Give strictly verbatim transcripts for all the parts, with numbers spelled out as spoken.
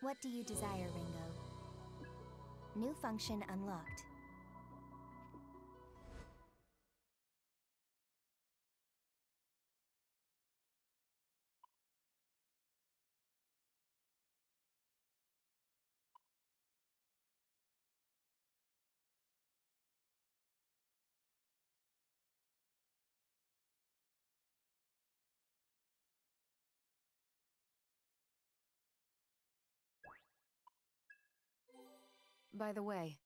What do you desire, Ringo? New function unlocked. By the way,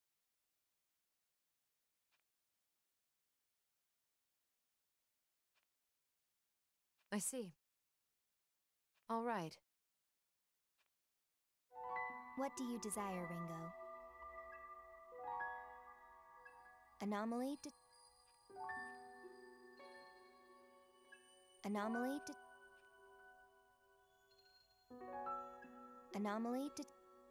I see. All right. What do you desire, Ringo? Anomaly de Anomaly de Anomaly de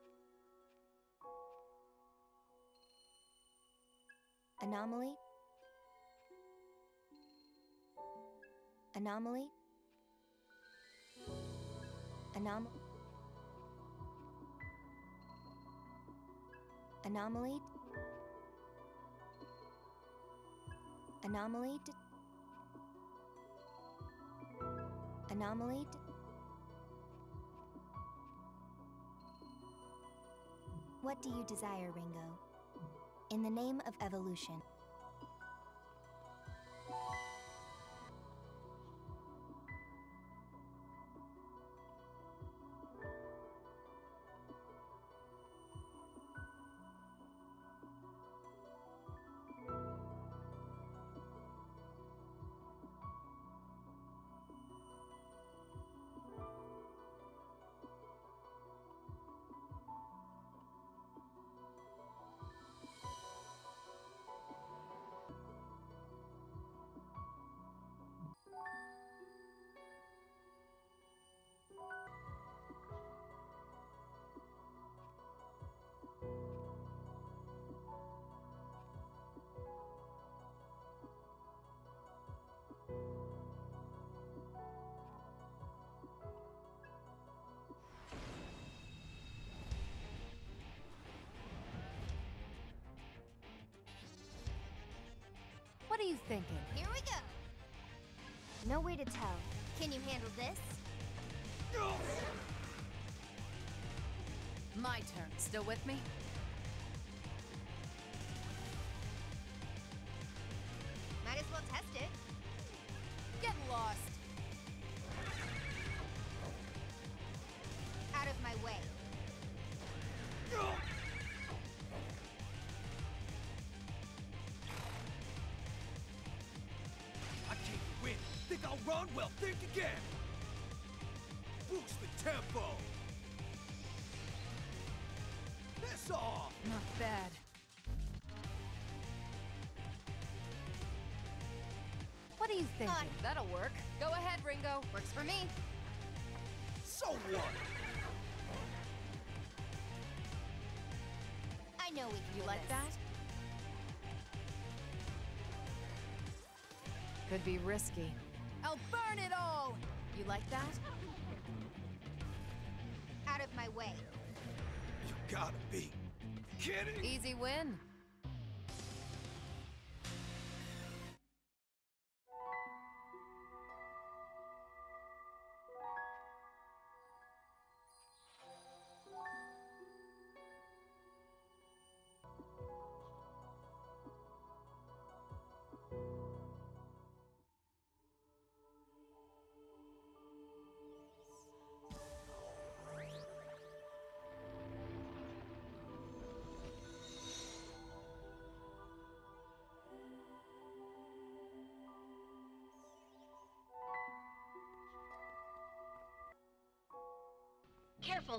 Anomaly Anomaly Anom Anomaly Anomaly de Anomaly de What do you desire, Ringo? In the name of evolution. What are you thinking? Here we go. No way to tell. Can you handle this? My turn. Still with me? Might as well test it. Get lost! Out of my way. I can't win. Think I'll run? Well, think again. Boost the tempo. Piss off. Not bad. What are you thinking? On. That'll work. Go ahead, Ringo. Works for me. So what? I know we can You do like this. that? Could be risky. I'll burn it all! You like that? Out of my way. You gotta be kidding. Easy win. Careful.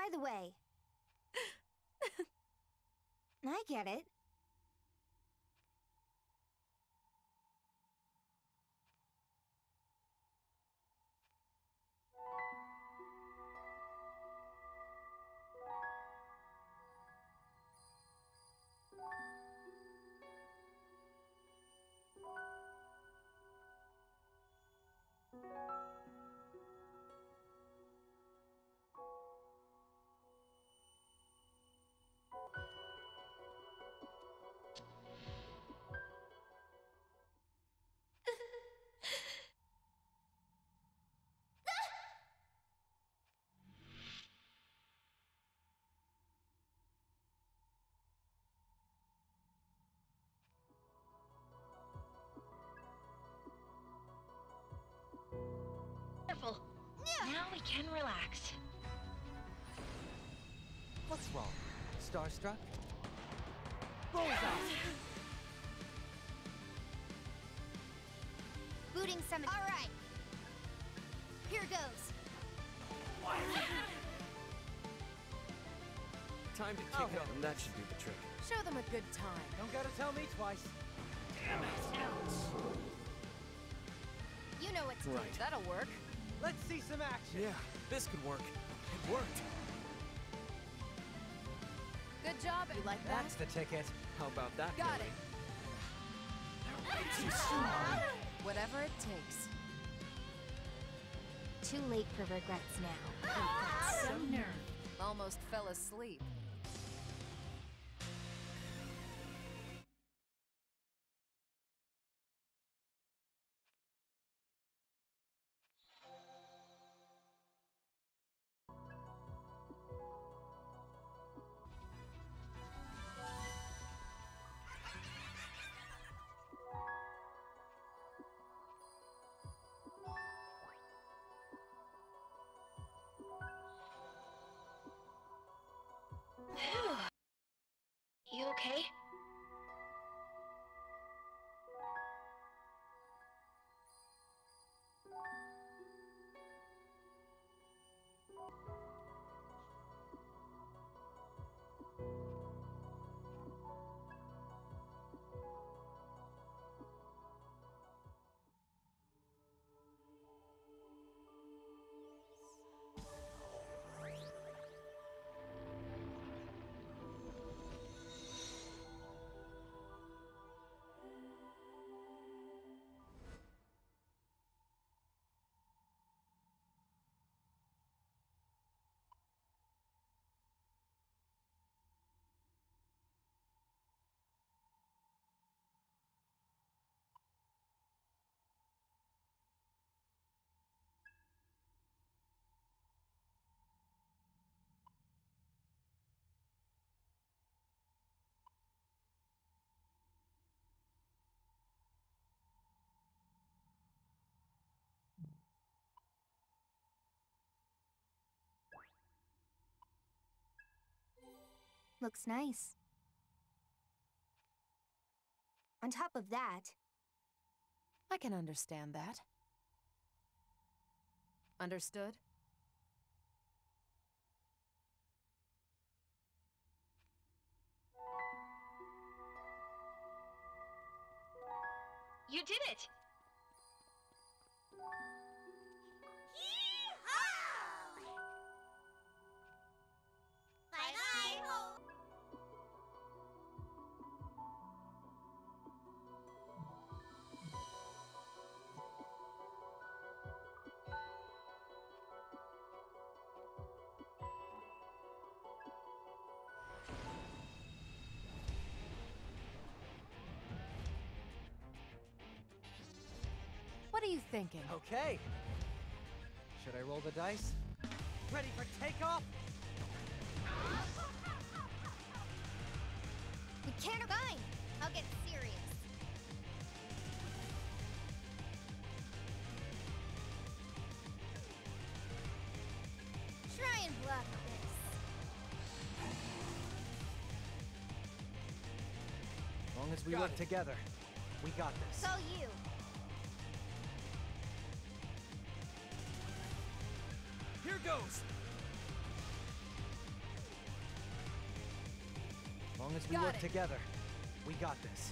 By the way, I get it. Wonderful. Now we can relax. What's wrong? Starstruck? Bullseye! Booting summon. All right. Here goes. Time to kick Oh, up, and that should do the trick. Show them a good time. Don't gotta tell me twice. Damn it! You know what to do. Right. That'll work. Let's see some action. Yeah, this could work. It worked. Good job. You like that? That's the ticket. How about that? Got Billy? it. They're way too strong. Whatever it takes. Too late for regrets now. Some nerve. Almost fell asleep. You okay? Looks nice. On top of that, I can understand that. Understood? You did it! What are you thinking? Okay. Should I roll the dice? Ready for takeoff? We can't fine. I'll get serious. Try and block this. As long as we Got work it. together, we got this. So you. Here goes! long as we Got work it. together, we got this.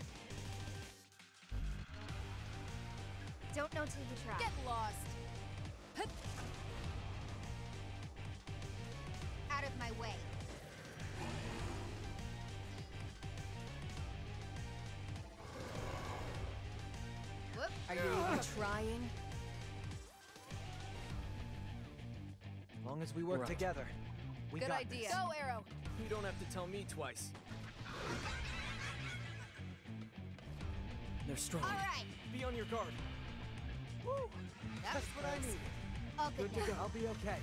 Don't know till you try. Get lost. Hup. Out of my way. Whoop. Are you even Trying. As long as we work Right. together, we Good got idea. this. Go, Arrow. You don't have to tell me twice. They're strong. All right. Be on your guard. Woo! That That's was what I close. needed. All good, Good to now. go. I'll be okay.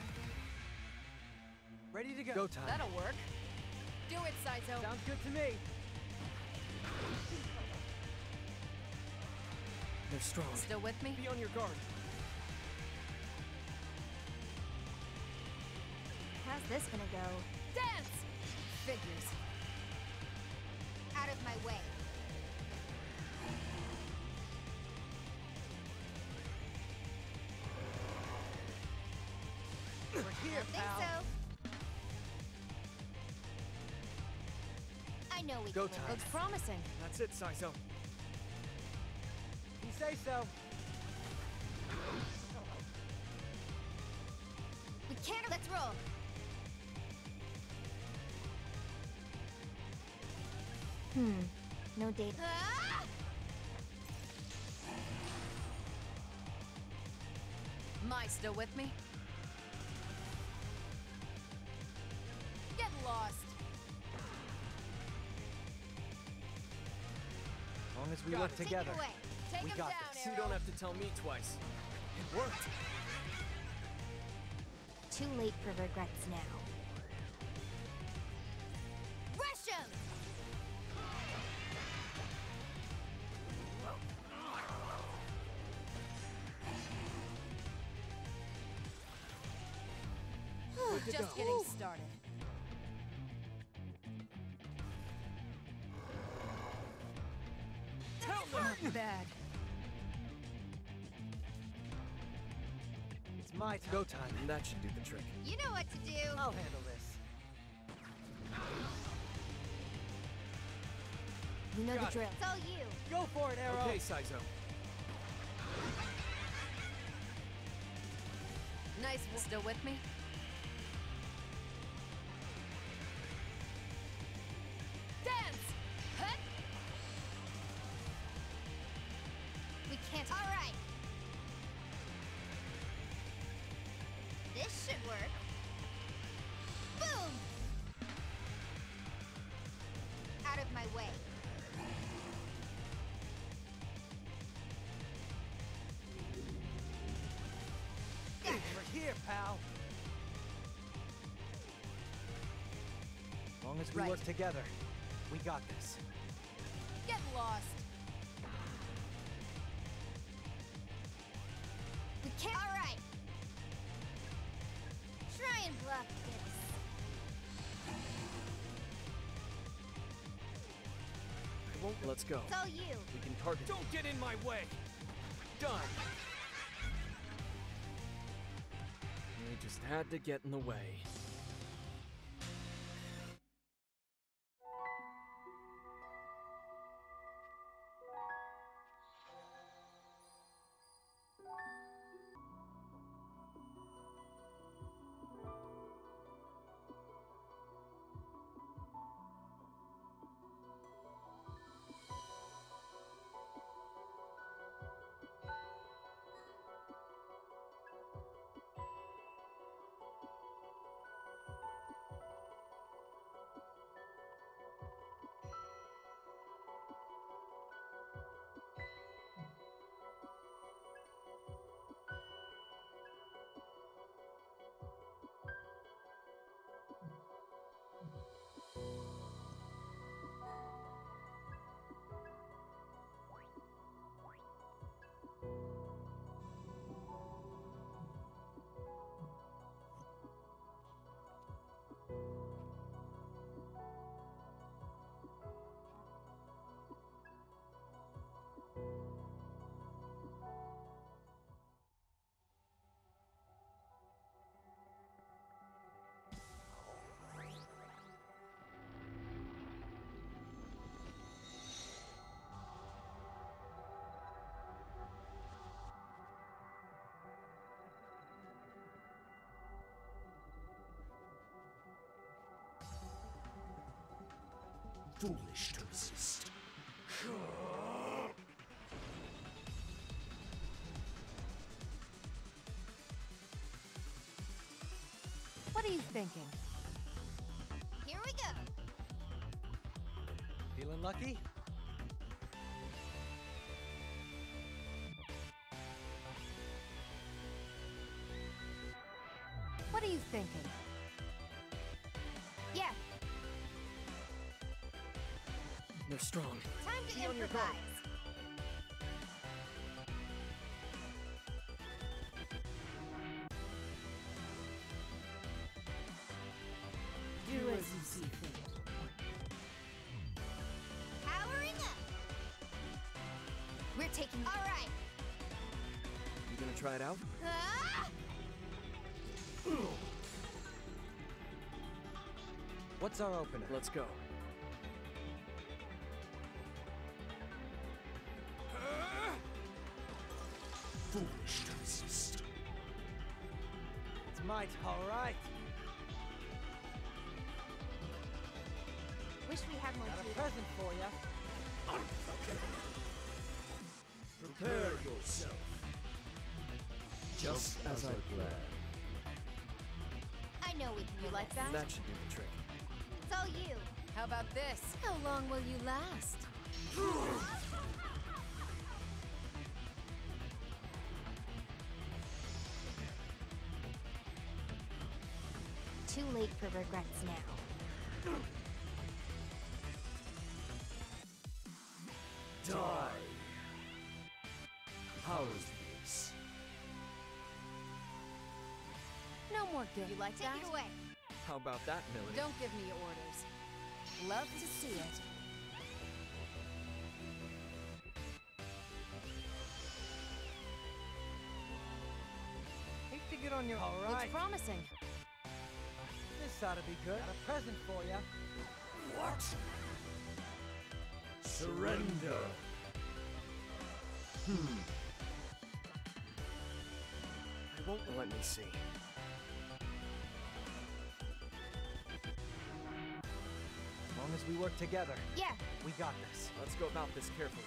Ready to go. Go time. That'll work. Do it, Saizo. Sounds good to me. They're strong. Still with me? Be on your guard. How's this gonna go? Dance! Figures. Out of my way. We're here, Don't think pal. so. I know we Go can time. win. Looks promising. That's it, Saizo. You say so. We can't. Let's roll. Hmm. No data. Ah! Mai still with me? Get lost. As long as we Got work it. Take together, it away. Take we him got down, this. Arrow. You don't have to tell me twice. It worked. Too late for regrets now. Rush him. Good to Just go. getting started. Not bad. It's my time. Go time. That should do the trick. You know what to do. I'll handle this. You know Got the it. drill. It's all you. Go for it, Arrow. Okay, Saizo. Nice. Still with me? Dance! Hut! We can't. All right. This should work. Boom! Out of my way. We're here, pal. As long as we Right. work together, we got this. Get lost. We can't. All right. Try and bluff this. I won't. Let's go. It's all you. We can target. Don't get in my way. Done. They just had to get in the way. Foolish to resist. What are you thinking? Here we go. Feeling lucky? What are you thinking? Yeah, They're strong. time to Be on your improvise. Do as you see fit. Powering up. We're taking. All right. You gonna try it out? Ah! What's our opener? Let's go. Foolish to resist. It's might, all right. Wish we had more Got a judo. present for you. Unforgettable. Prepare yourself. Just as I planned. I know we can. You like that? That should do the trick. It's all you. How about this? How long will you last? Too late for regrets now. Die. How's this? No more game. You like Take that? it away. How about that, Millie? Don't give me orders. Love to see it. Hate to get on your. All Looks right. promising. This ought to be good. Got a present for you. What? Surrender. Hmm. I won't let me see. As long as we work together, Yeah. we got this. Let's go about this carefully.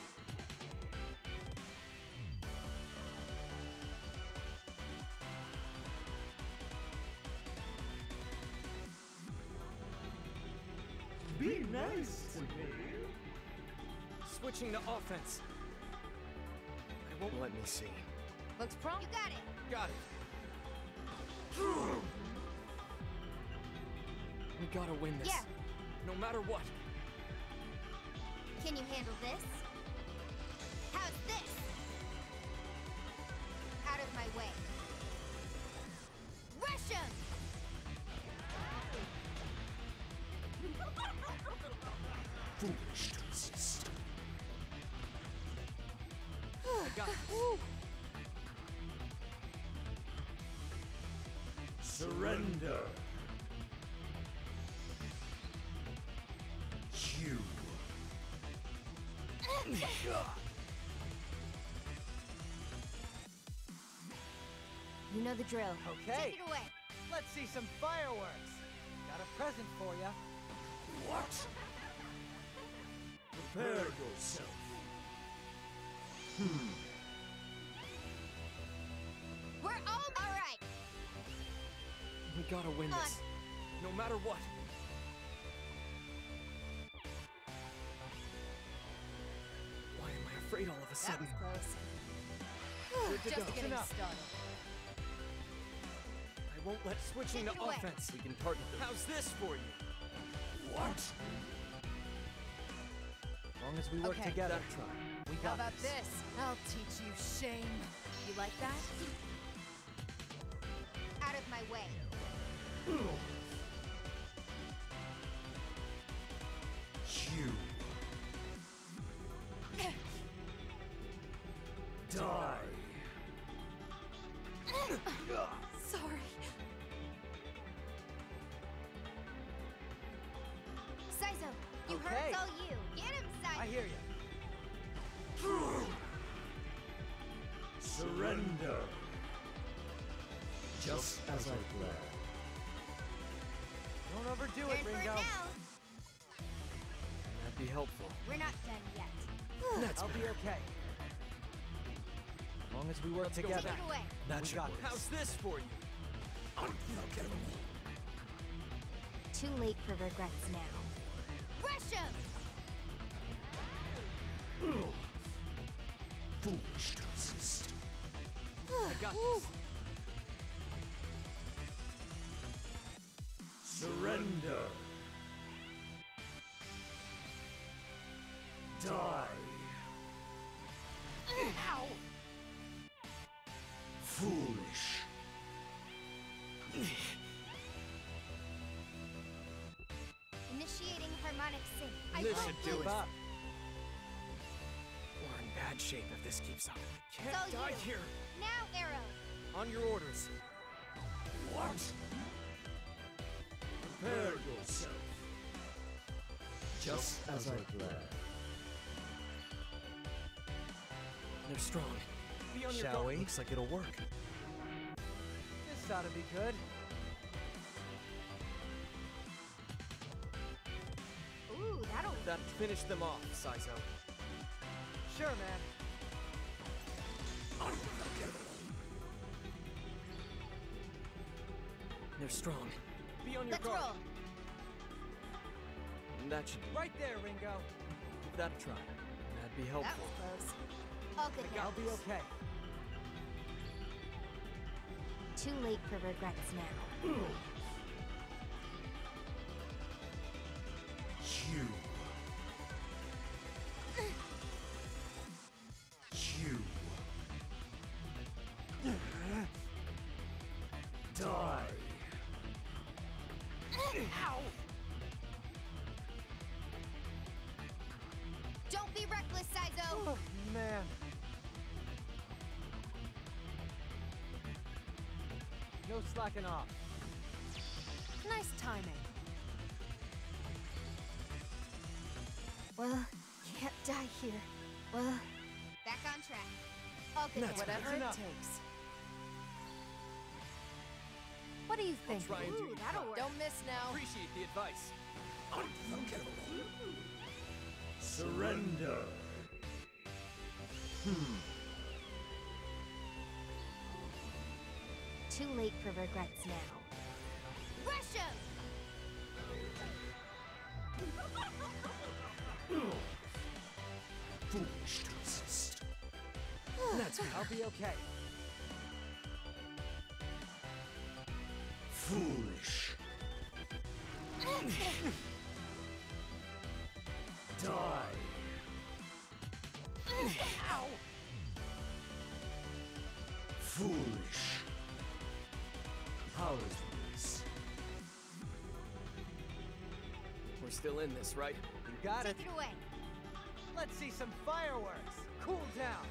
Be nice to me. Switching to offense. I won't let me see. Looks prom. You got it. Got it. We gotta win this. Yeah. No matter what. Can you handle this? How's this? Out of my way. Rush him! Foolish to resist. I got this. Surrender. You. You know the drill. Okay. Take it away. Let's see some fireworks. Got a present for you. What? Prepare yourself. Hmm. We're all all right. We gotta win Come this. No matter what. Why am I afraid all of a That sudden? was close. Good to Just go. getting enough. started. I won't let switching Take to it away. offense. We can target them. How's this for you? What? As long as we work Okay. together, That try. we How got about this. this? I'll teach you shame. You like that? Out of my way. You. Die. Sorry. Saizo, you heard Okay. it's all you. Get him, Saizo. I hear you. Surrender. Just as I planned. Don't overdo Turn it, for it Ringo. now. That'd be helpful. We're not done yet. That's I'll be better. okay. As long as we work Let's go Take together. it away. That We should got work. this. How's this for you? Unforgettable. Too late for regrets now. Rush him! Foolish to resist. I got this. Surrender. Die. Ow! Foolish. Initiating harmonic sync. I This broke should do loose. it. Up. We're in bad shape if this keeps up. I can't It's all die you. here. Now, Arrow. On your orders. What? Prepare yourself. Just as I planned. They're strong. Be on your Shall guard. we? Looks like it'll work. This ought to be good. Ooh, that'll. That finished them off, Saizo. Sure, man. They're strong. Be on your Let's guard. roll. That should Right there, Ringo. give that a try. That'd be That helpful. was close. All good now. I'll be okay. Too late for regrets now. You. You. Die. Ow! Don't be reckless, Saizo. Oh, man. No slacking off. Nice timing. Well, can't die here. Well, Back on track. All good That's now. Whatever That's it enough. takes. What do you think? Try and do Ooh, your that'll job. work. Don't miss now. Appreciate the advice. Unforgettable. Surrender. too late for regrets now. Rush him! Foolish to resist. That's I'll be okay. Foolish. Die. Ow! Foolish. Powers release. We're still in this, right? You got it. Take it away. Let's see some fireworks. Cool down.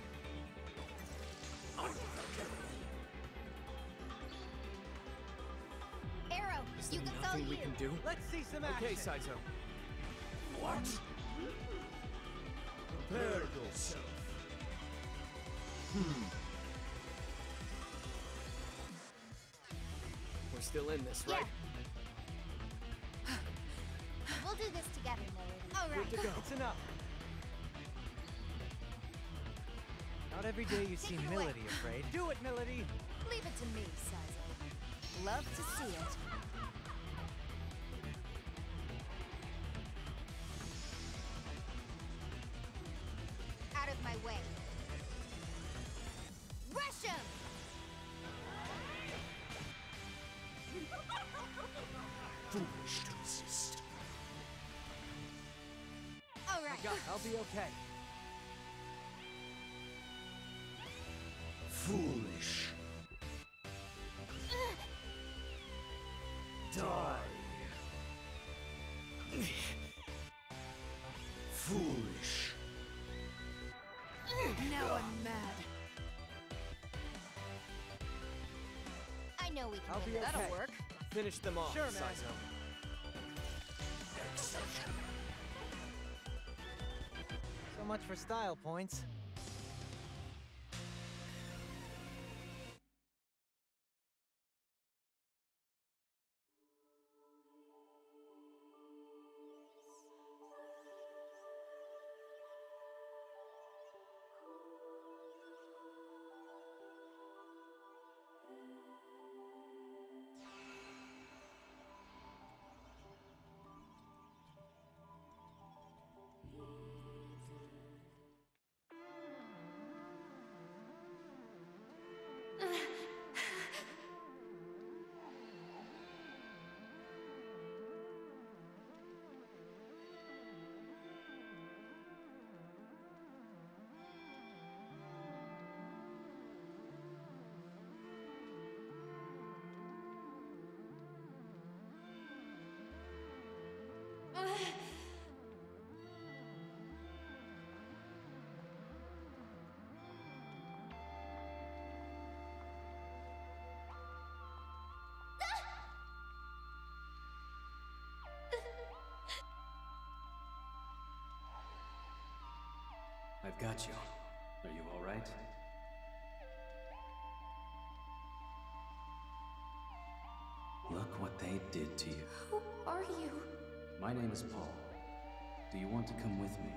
Arrow, Is you there can sell nothing you. we can do? Let's see some action. Okay, Saizo. What? Prepare yourself. We're still in this, Yeah. right? We'll do this together, Melody. All right. Good to go. It's enough. Not every day you see Take it away. Melody afraid. Do it, Melody. Leave it to me, Saizo. Love to see it. Out of my way. Rush him! Foolish to resist. All right. I'll be okay. Foolish. Die. Foolish. Now I'm mad. I know we can I'll win be this. That'll Okay. work. Finish them off, Sure, man. Saizo. So much for style points. got you. Are you alright? Look what they did to you. Who are you? My name is Paul. Do you want to come with me?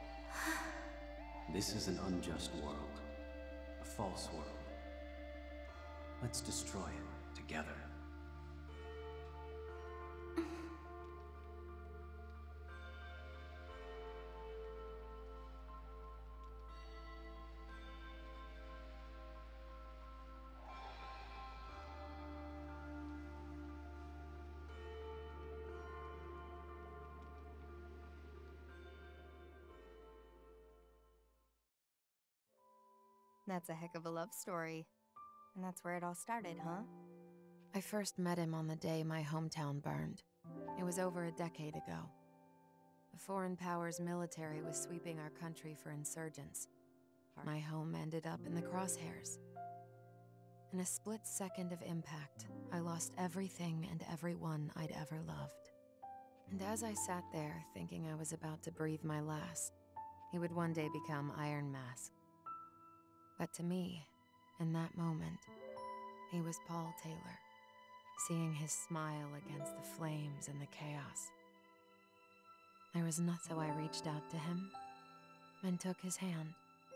This is an unjust world. A false world. Let's destroy it together. That's a heck of a love story. And that's where it all started, huh? I first met him on the day my hometown burned. It was over a decade ago. The foreign powers' military was sweeping our country for insurgents. My home ended up in the crosshairs. In a split second of impact, I lost everything and everyone I'd ever loved. And as I sat there thinking I was about to breathe my last, he would one day become Iron Mask. But to me, in that moment, he was Paul Taylor, seeing his smile against the flames and the chaos. There was not, so I reached out to him and took his hand.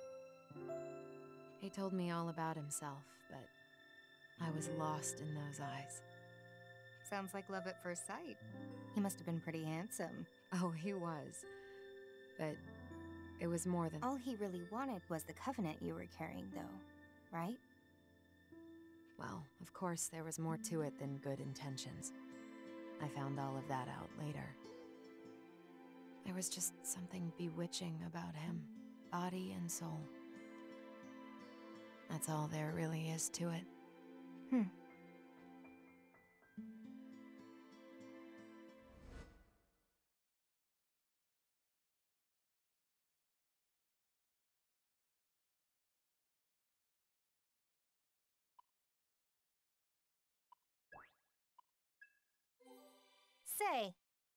He told me all about himself, but I was lost in those eyes. Sounds like love at first sight. He must have been pretty handsome. Oh, he was. But it was more than... All he really wanted was the covenant you were carrying, though, right? Well, of course, there was more to it than good intentions. I found all of that out later. There was just something bewitching about him, body and soul. That's all there really is to it. Hmm. Say.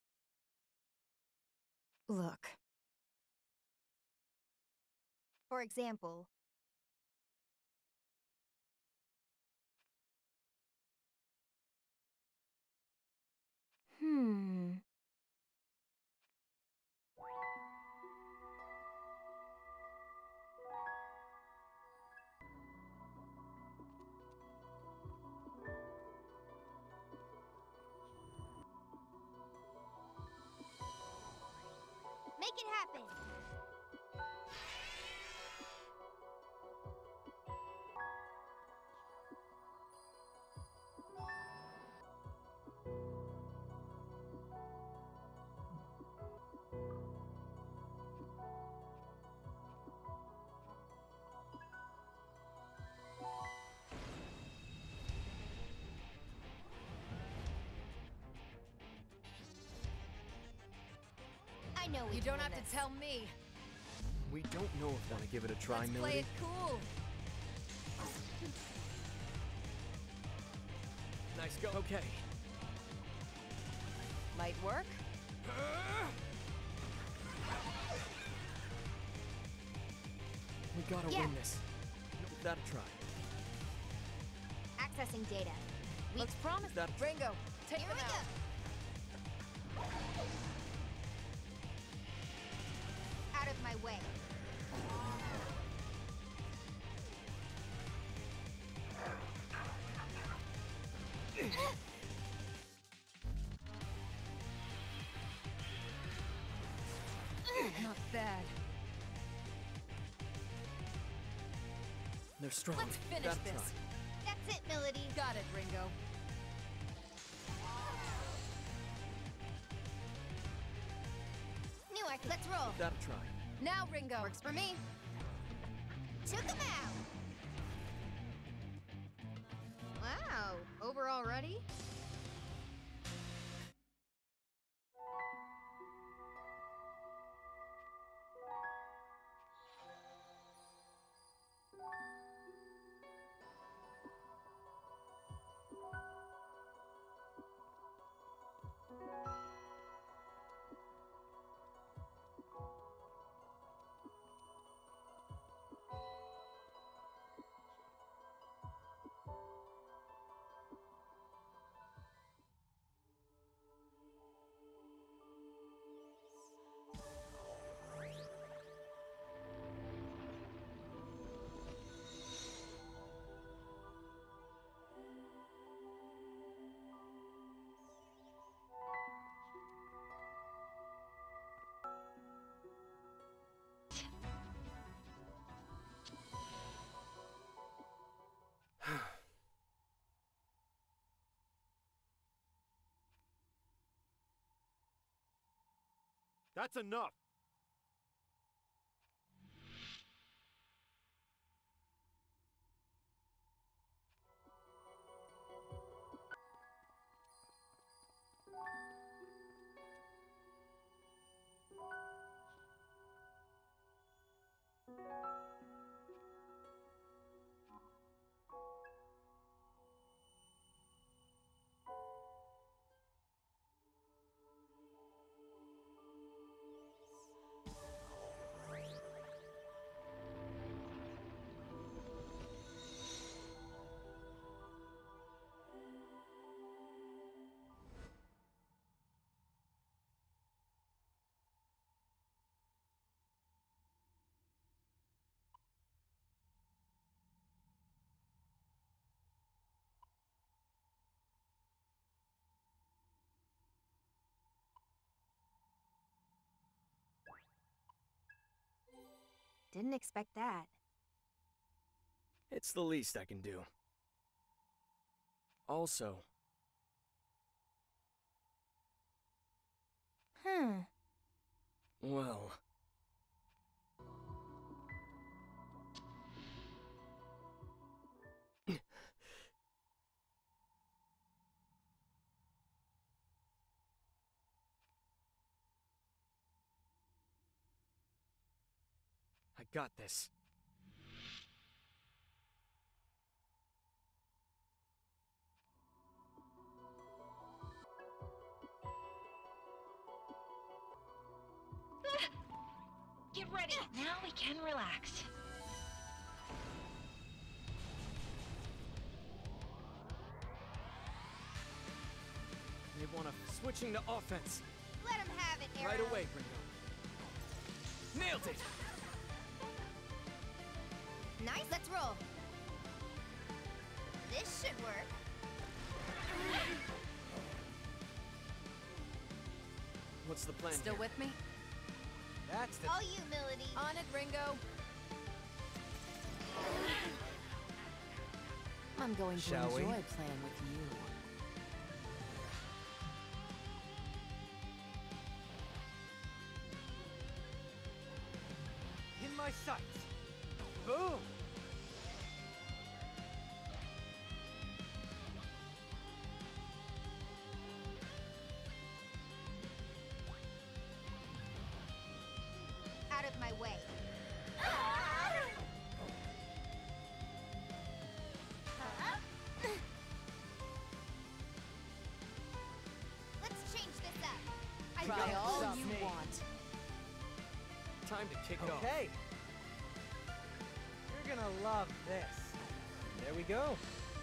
Look. For example. Hmm. Make it happen! You don't have to tell me. We don't know if we want to give it a try, Let's Milady. play it cool. Nice go. Okay. Might work. We gotta Yeah. win this. Give that a try. Accessing data. We Let's promise that. Ringo, take Here them we out. go. Out of my way. Not bad. They're strong. Let's finish Gotta this. try. That's it, Milady. Got it, Ringo. Knew I could. Let's roll. Give that a try. Now, Ringo. Works for me. Took him out. Wow. Over already? That's enough! Didn't expect that. It's the least I can do. Also, Hmm. well... I got this. Get ready. Now we can relax. They wanna... Switching to offense. Let him have it, Arrow. Right away, Ringo. Nailed it! Nice, let's roll. This should work. What's the plan Still here? with me? That's the... All you, Melody. On it, Ringo. I'm going to Shall enjoy we? playing with you. In my sights! Boom! Out of my way. Let's change this up. I Try gotta all stop you me. want. Time to kick it off. Okay. You're gonna love this. There we go.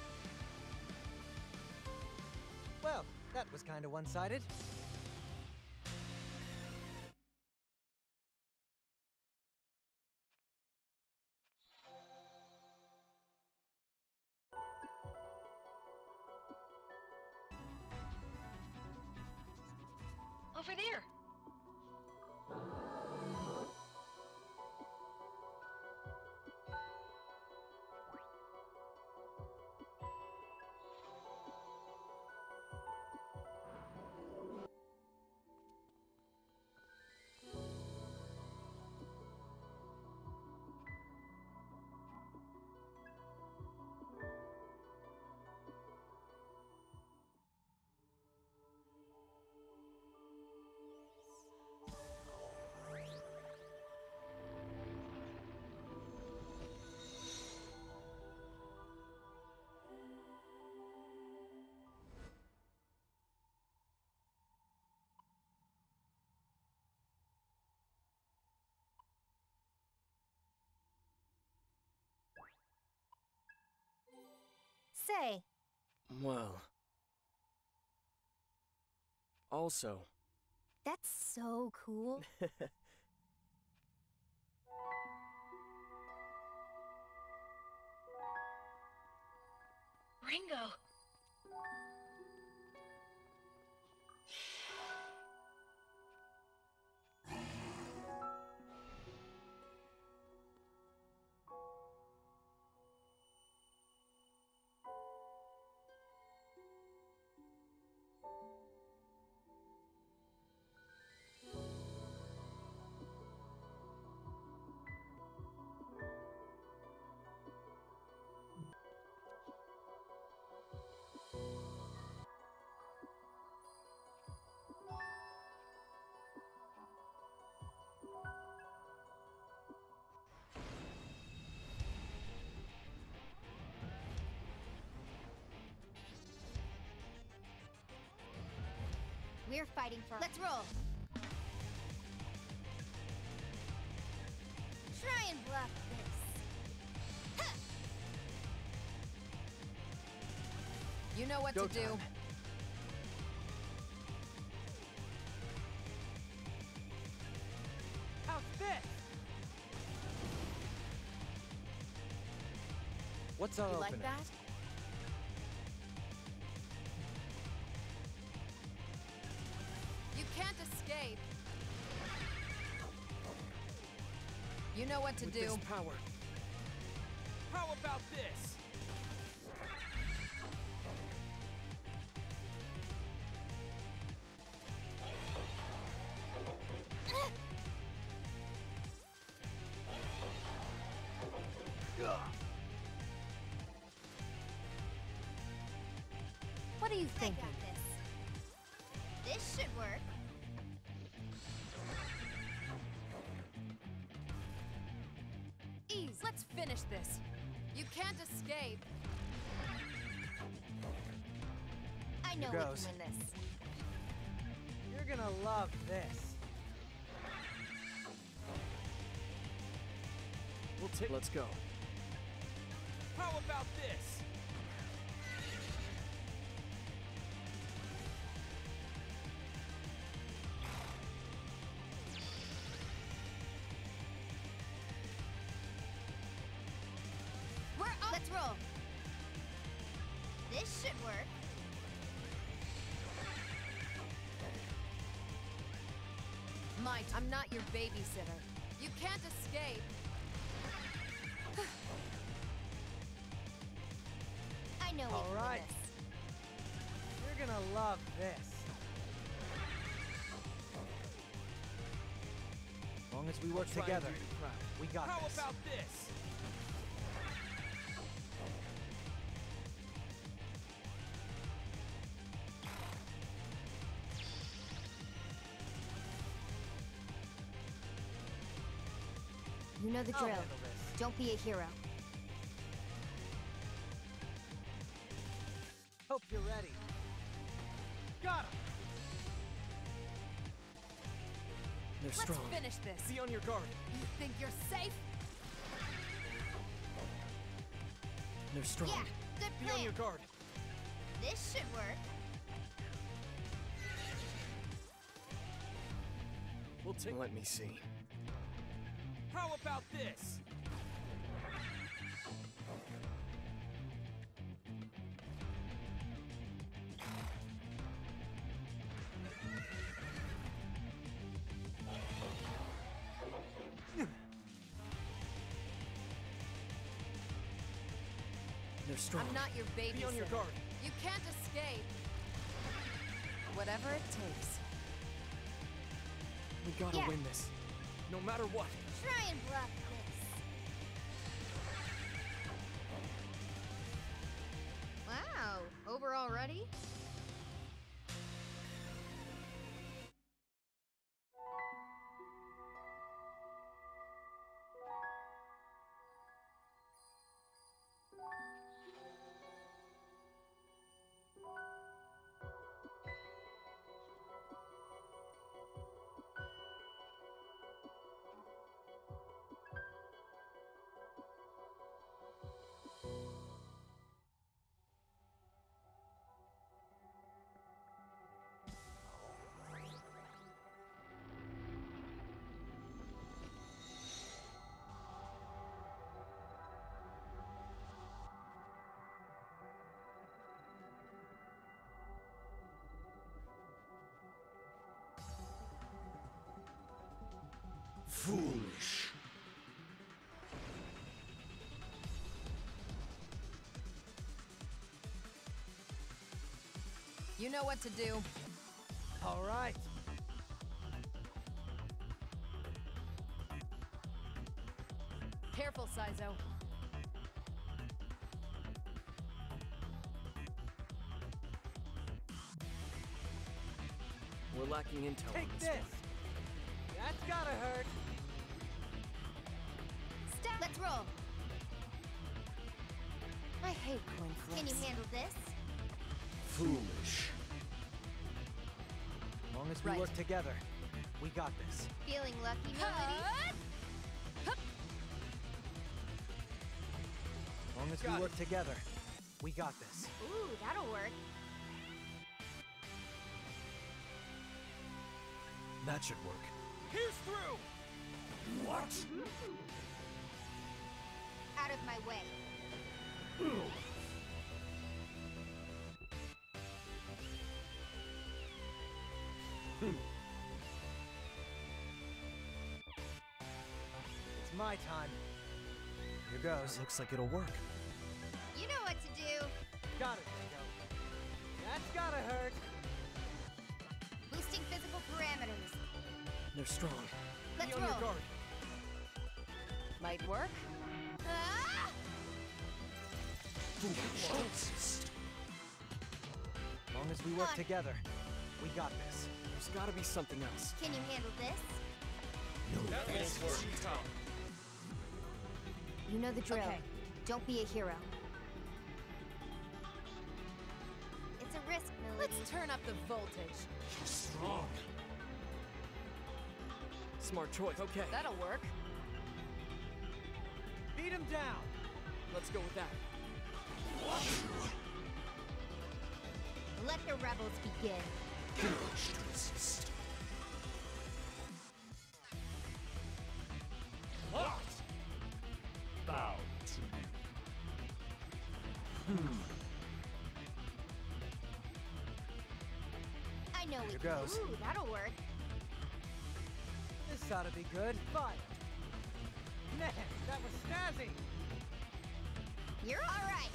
Well, that was kinda one-sided. Over there. Say, Well... Also... that's so cool. Ringo. We're fighting for. Let's roll. Try and bluff this. Huh. You know what Go to do. time. How's this? What's our You opener? like that? You can't escape. You know what to With do. this power. How about this? What are you I thinking? got this. This should work. Ease. Let's finish this. You can't escape. I know Here we goes. can win this. You're gonna love this. We'll take. Let's go. How about this? We're up. Let's roll. This should work. Might, I'm not your babysitter. You can't escape. I know we All can right. win this. You're gonna love this. As long as we work Try and together, do you proud. we got How this. about this? You know the I'll drill. handle this. Don't be a hero. Hope you're ready. Got him. They're Let's strong. finish this. Be on your guard. You think you're safe? They're strong. Yeah, good Be on plan. your guard. This should work. We'll take. Let me see. How about this? They're strong. I'm not your babysitter. Be on your guard. You can't escape. Whatever it takes. We gotta Yeah. win this. No matter what. Try and bluff this. Wow, over already? Foolish. You know what to do. All right. Careful, Saizo. We're lacking intel. Take on this. this One. That's gotta hurt. Stop. Let's roll. I hate coin flips. Can you handle this? Foolish. long as we Right. work together, we got this. Feeling lucky, Melody? As long as Got we it. work together, we got this. Ooh, that'll work. That should work. Here's through! What? Out of my way. It's my time. Here goes. Looks like it'll work. You know what to do. Got it, Ringo. That's gotta hurt. Boosting physical parameters. They're strong. Let's Be on roll. your guard. Might work. Ah! Foolish to resist. As long as we work On. together, we got this. There's gotta be something else. Can you handle this? No advances. You know the drill. Okay. Don't be a hero. It's a risk, Melody. Let's turn up the voltage. You're strong. Smart choice. Okay, That'll work. Beat him down. let's go with that. Let the rebels begin. Foolish to resist. What? Bow to me. I know we Here can. goes. Ooh, that'll work. This ought to be good. Fire. Man, that was snazzy. You're all right.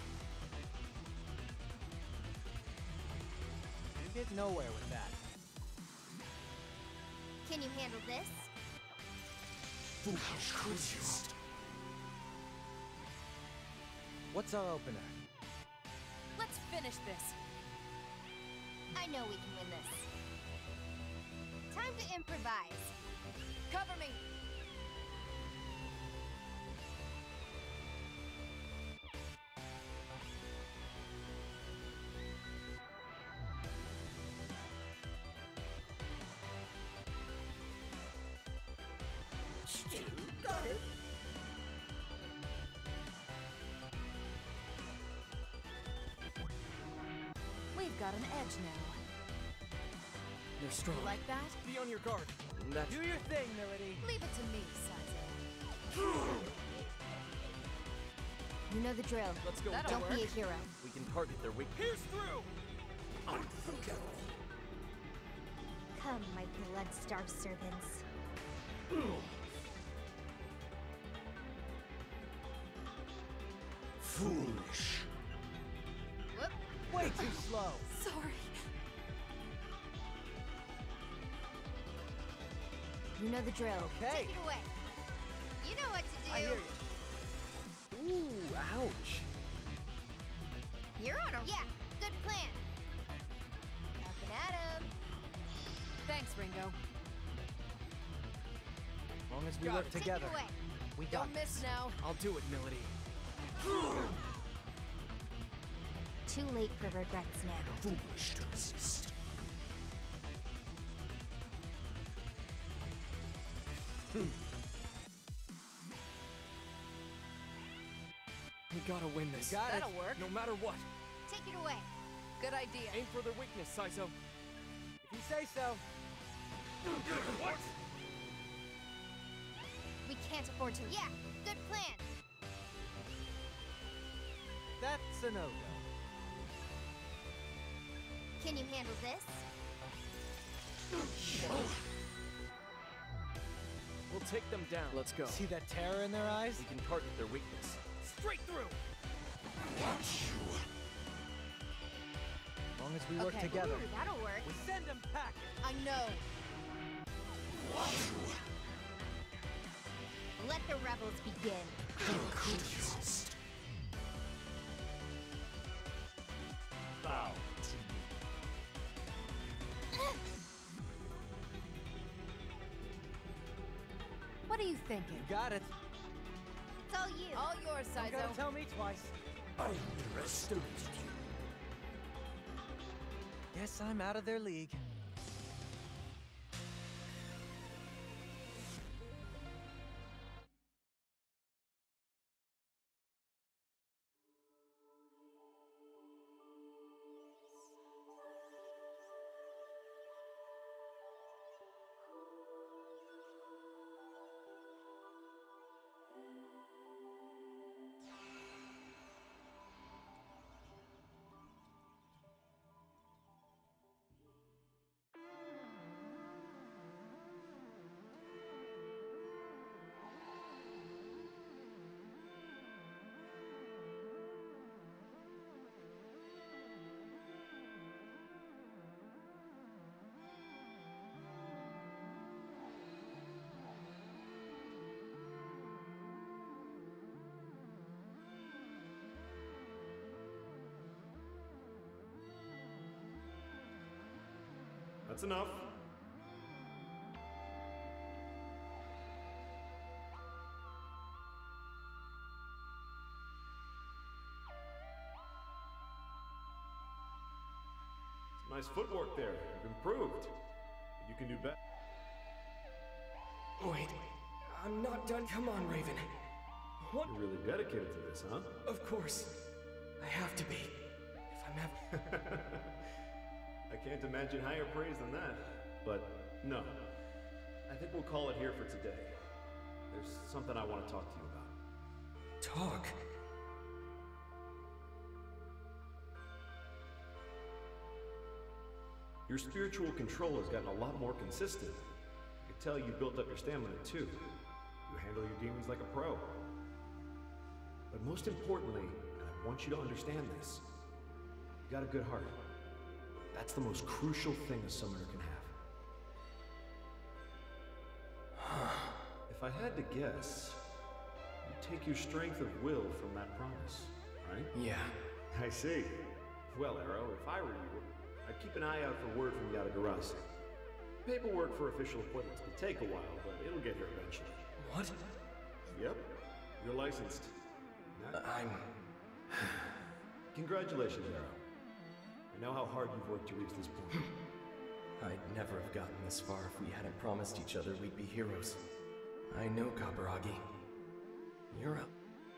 You get nowhere with that. Can you handle this? Foolish to resist. What's our opener? Let's finish this. I know we can win this. Time to improvise. Cover me. We've got an edge now. They're strong. You like that? Be on your guard. That's Do your thing, Melody. Leave it to me, Sizo. You know the drill. Let's go. That'll Don't work. be a hero. We can target their weak. Here's through! Unforgettable. Come, my blood-starved servants. Foolish. Whoop. Way too slow. Sorry. You know the drill. Okay. Take it away. You know what to do. I hear you. Ooh, ouch. You're on a... Yeah, good plan. Up and at 'em. Thanks, Ringo. As long as we Got work it. Take together, it away. we got Don't miss now. I'll do it, Melody. Too late for regrets now. Foolish to resist. We gotta win this. Got it. That'll work. No matter what. Take it away. Good idea. Aim for their weakness, Sizo. If you say so. What? We can't afford to... Yeah, good plan. That's a no-go. Can you handle this? We'll take them down. Let's go. See that terror in their eyes? We can target their weakness. Straight through! Watch you. As long as we work Okay. together, Ooh, that'll work. we send them packing. I know. Watch you. Let the rebels begin. Could resist. Bow to me. What are you thinking? You got it. It's all you. All yours, Don't gotta Sizo. tell me twice. I underestimated you. Guess I'm out of their league. That's enough. Some nice footwork there. You've improved. You can do better. Wait, I'm not done. Come on, Raven. What? You're really dedicated to this, huh? Of course. I have to be. If I'm ever... I can't imagine higher praise than that. But no. I think we'll call it here for today. There's something I want to talk to you about. Talk? Your spiritual control has gotten a lot more consistent. I could tell you built up your stamina too. You handle your demons like a pro. But most importantly, and I want you to understand this, you got a good heart. That's the most crucial thing a summoner can have. If I had to guess, you take your strength of will from that promise, right? Yeah. I see. Well, Arrow, if I were you, I'd keep an eye out for word from Yatagarasu. Paperwork for official appointments could take a while, but it'll get here eventually. What? Yep. You're licensed. Uh, I'm... Congratulations, Arrow. I know how hard you've worked to reach this point. I'd never have gotten this far if we hadn't promised each other we'd be heroes. I know, Kaburagi. You're a...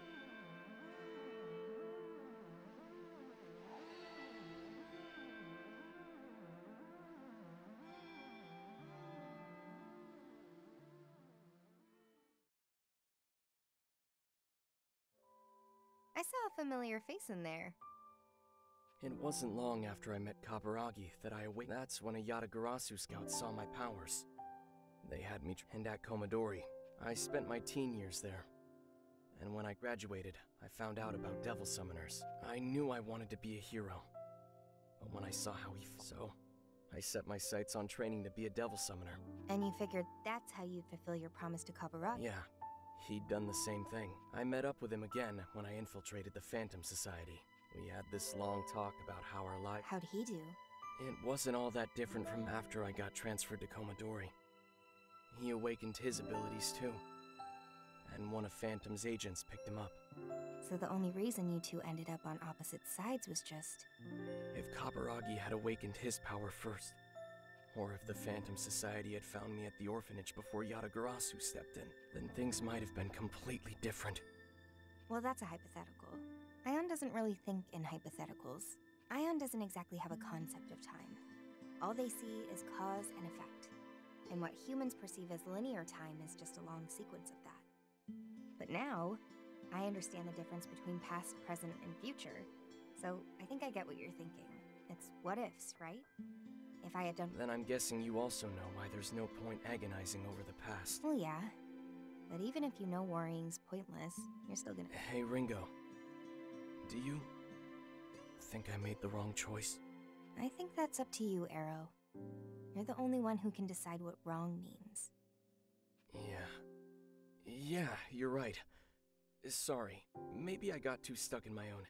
I saw a familiar face in there. It wasn't long after I met Kaburagi that I awakened. That's when a Yatagarasu scout saw my powers. They had me and at Komodori. I spent my teen years there. And when I graduated, I found out about Devil Summoners. I knew I wanted to be a hero. But when I saw how he fought, so I set my sights on training to be a Devil Summoner. And you figured that's how you'd fulfill your promise to Kaburagi? Yeah, he'd done the same thing. I met up with him again when I infiltrated the Phantom Society. We had this long talk about how our life... How'd he do? It wasn't all that different from after I got transferred to Komodori. He awakened his abilities too. And one of Phantom's agents picked him up. So the only reason you two ended up on opposite sides was just... If Kaburagi had awakened his power first, or if the Phantom Society had found me at the orphanage before Yatagarasu stepped in, then things might have been completely different. Well, that's a hypothetical. Ion doesn't really think in hypotheticals. Ion doesn't exactly have a concept of time. All they see is cause and effect. And what humans perceive as linear time is just a long sequence of that. But now, I understand the difference between past, present, and future. So I think I get what you're thinking. It's what ifs, right? If I had done- Then I'm guessing you also know why there's no point agonizing over the past. Well, yeah. But even if you know worrying's pointless, you're still gonna- Hey, Ringo. Do you think I made the wrong choice? I think that's up to you, Arrow. You're the only one who can decide what wrong means. Yeah. Yeah, you're right. Sorry. Maybe I got too stuck in my own...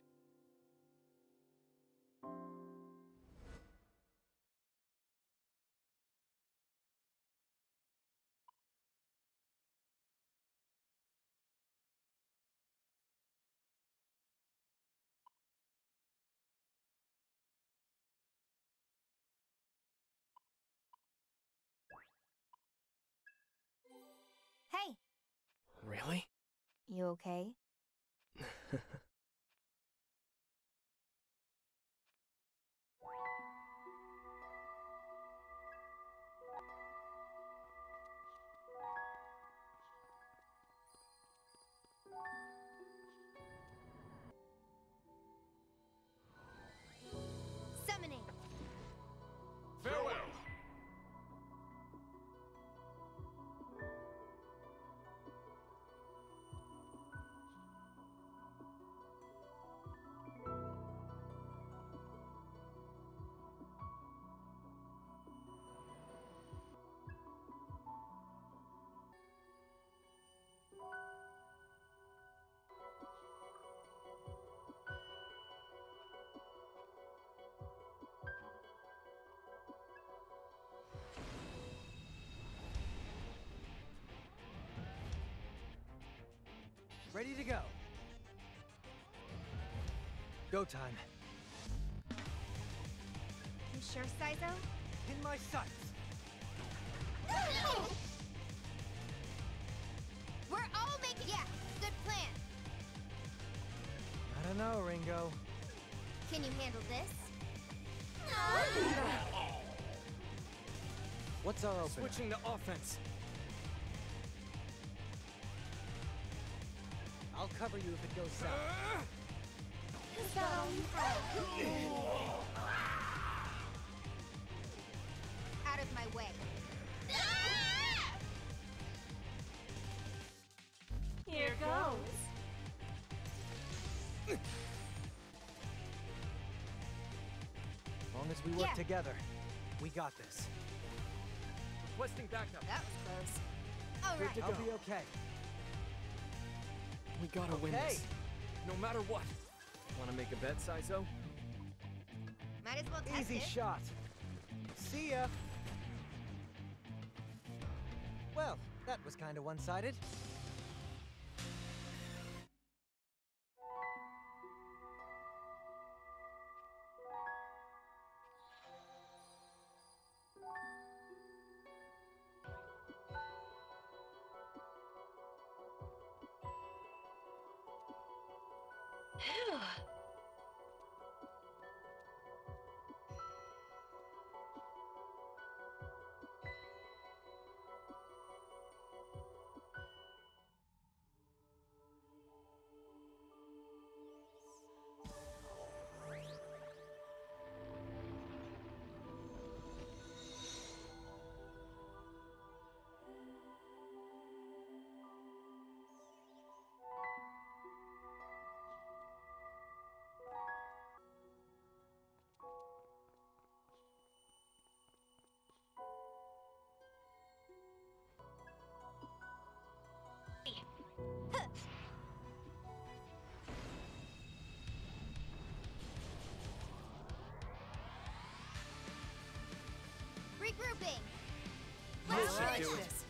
Hey! Really? You okay? Summoning! Farewell! Ready to go. Go time. You sure, Saizo? In my sights. We're all making... Yeah, good plan. I don't know, Ringo. Can you handle this? What's our opener? Switching to offense. I'll cover you if it goes south. Out of my way. Here goes. As long as we work Yeah. together, we got this. Requesting backup. That was close. All Good right. to I'll be okay. We gotta win Okay. this. No matter what. Wanna make a bet, Saizo? Might as well test Easy it. shot. See ya. Well, that was kind of one-sided. Phew. Regrouping. This should Alright, do it. this.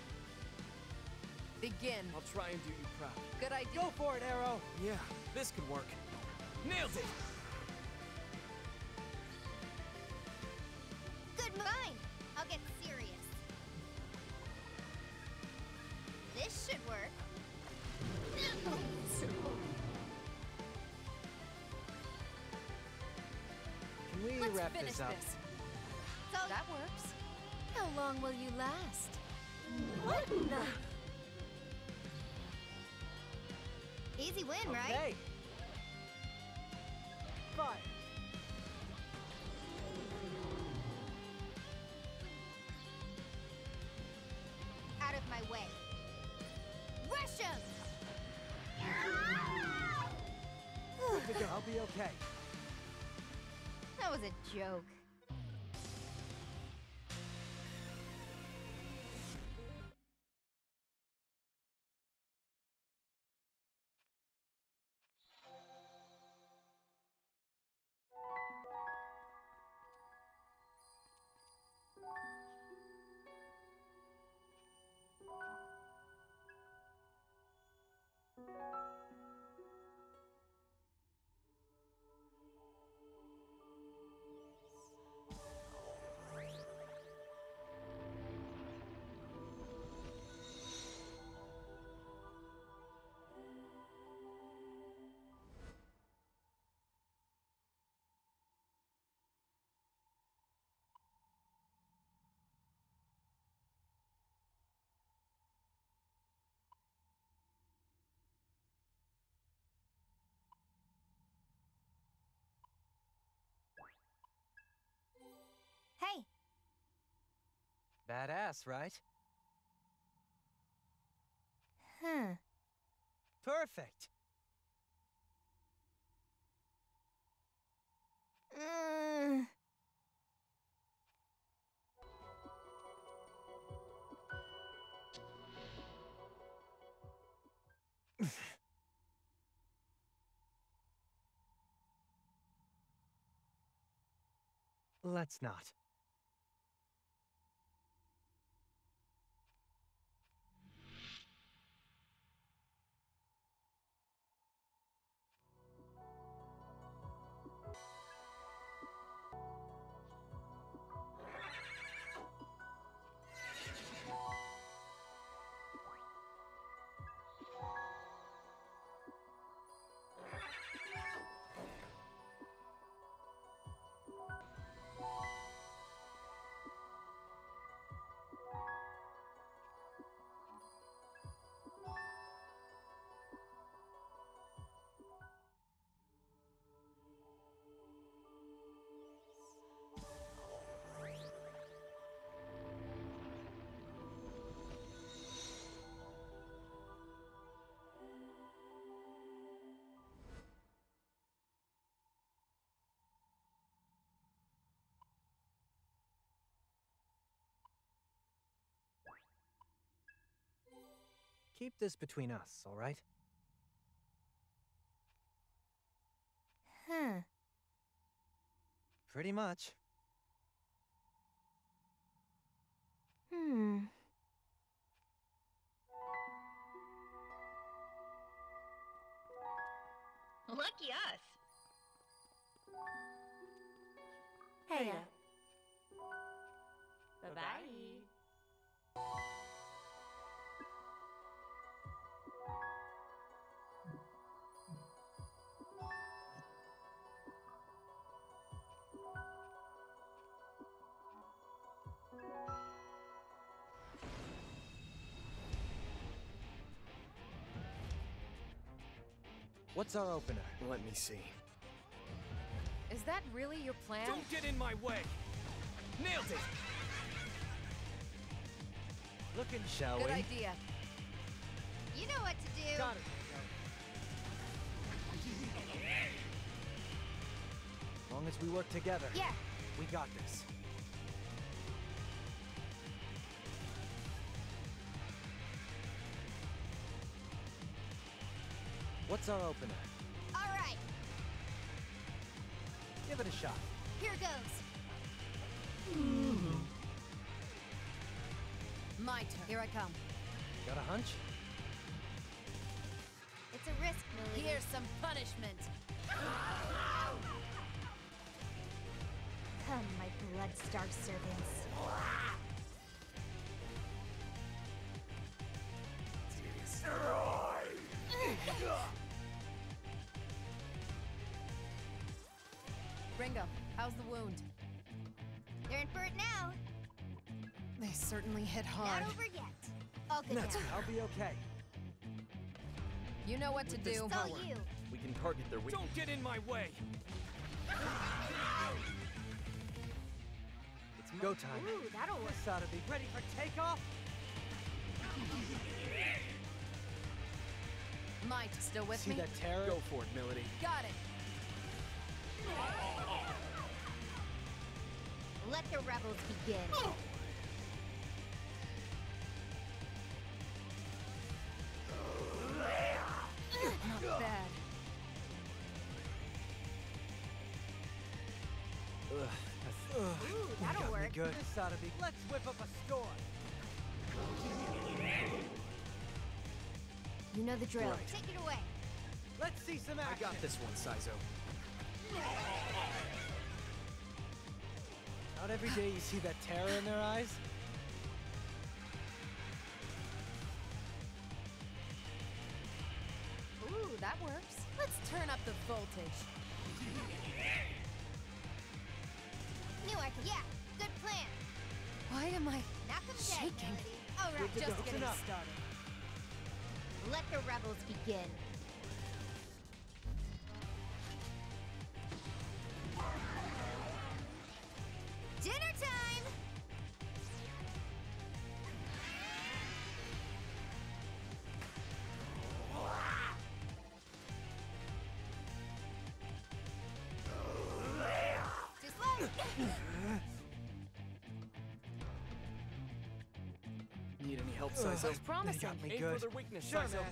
Begin. I'll try and do you proud. Good idea. Go for it, Arrow. Yeah, this could work. Nailed it! Good mind. I'll get serious. This should work. Can we Let's wrap finish this up? this. So That works. how long will you last? What the? Easy win, right? Okay. Fine. Out of my way. Rush him! Good to go. I'll be okay. That was a joke. Hey, Badass, right? Huh. Perfect. Mm. Let's not. Keep this between us, all right? Huh. Pretty much. Hmm. Lucky us. Hey. Bye-bye. What's our opener? Let me see. Is that really your plan? Don't get in my way! Nailed it! Looking, shall Good we? idea. You know what to do. Got it. As long as we work together. Yeah. We got this. What's our opener? All right. Give it a shot. Here goes. My turn. Here I come. Got a hunch? It's a risk, Millie. Here's some punishment. Come, my blood-starved servants. Ringo, how's the wound? They're in for it now. They certainly hit hard. Not over yet. I'll go That's down. I'll be okay. You know what to With this do. It's all you. We can target their weakness. Don't get in my way! It's go time. Ooh, that'll work. This ought to be ready for takeoff. Might, still with See me? that terror? Go for it, Melody. Got it. Let the rebels begin. Not bad. Ugh, that's, ugh. Ooh, You that'll got me work. Good. This ought to be. Let's whip up a storm. You know the drill. Right. Take it away. Let's see some I action. got this one, Saizo. Not every day you see that terror in their eyes. Ooh, that works. Let's turn up the voltage. Knew I could. Yeah. Good plan. Why am I Knock 'em dead, shaking? Melody. All right. Good to Just go. getting Enough. started. Let the rebels begin. Dinner time! Too slow! Need any help, Ugh. Saizo? That's promising. They got me Aim good. for their weakness, Sure, Saizo. man.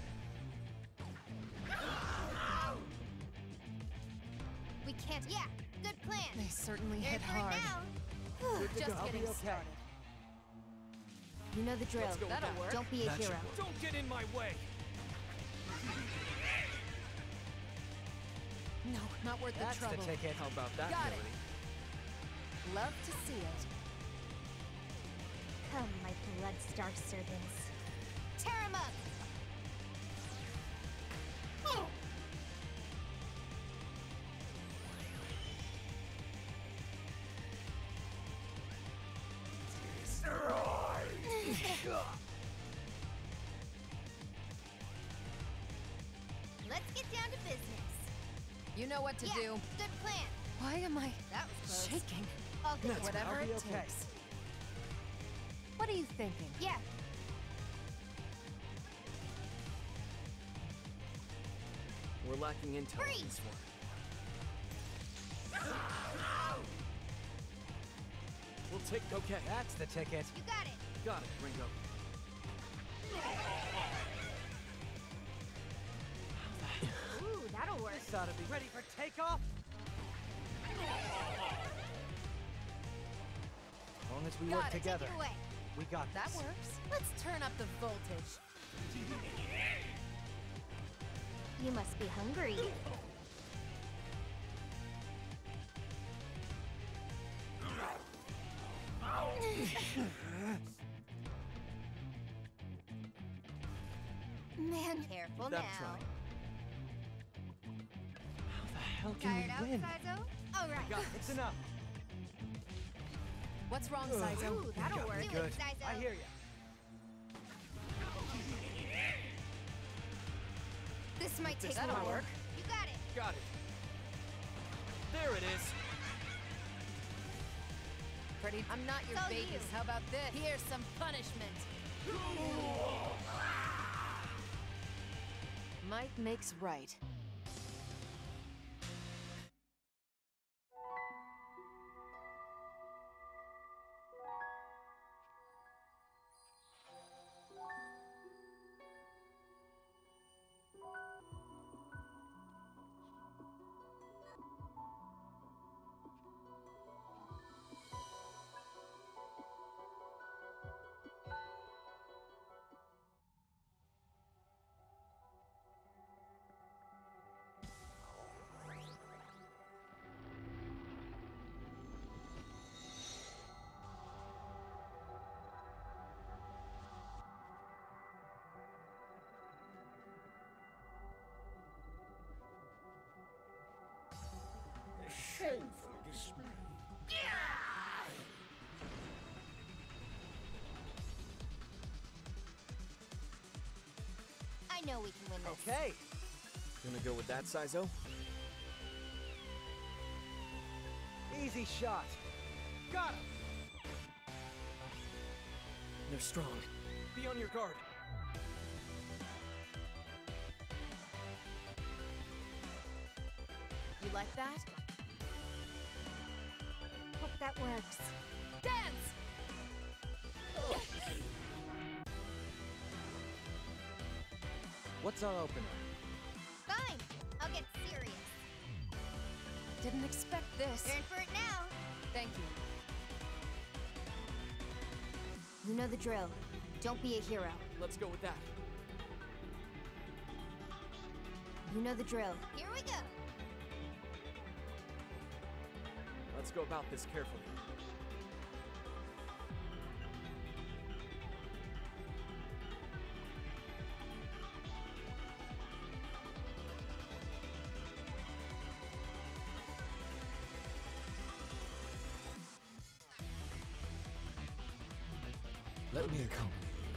We can't. Yeah. Good plan. They certainly They're hit for it hard. now. Good to Just go. I'll be getting okay. started. You know the drill. Let's go with That'll that. work. Don't be a That should hero. work. Don't get in my way! No, not worth That's the trouble. the ticket. How about that, Got it. Melody? Love to see it. Come, my blood-starved servants. Tear him up. Let's get down to business. You know what to yeah. do. Good plan. Why am I That was close. shaking? I'll go. That's Whatever I'll be it okay. takes. What are you thinking? Yeah. We're lacking intel on Freeze! this one. We'll take. Okay. That's the ticket. You got it. Got it, Ringo. This ought to be ready for takeoff. As long as we Got work it. Take together, Take it away. we got That this. works. Let's turn up the voltage. You must be hungry. Man, careful That now. try. How the hell can Tired out, we win? Saizo? All right. Got it's enough. What's wrong, Saizo? Ooh, that'll got work. me Do good. it, Saizo. I hear ya. This might take That'll a while. work. You got it. Got it. There it is. Pretty. I'm not your So babies. you. How about this? Here's some punishment. Might makes right. Shameful display. I know we can win this. Okay. Gonna go with that, Saizo? Easy shot. Got him. They're strong. Be on your guard. You like that? Hope that works. Dance! What's our opener? Fine. I'll get serious. Didn't expect this. You're in for it now. Thank you. You know the drill. Don't be a hero. Let's go with that. You know the drill. Here we go. Let's go about this carefully. Let me accompany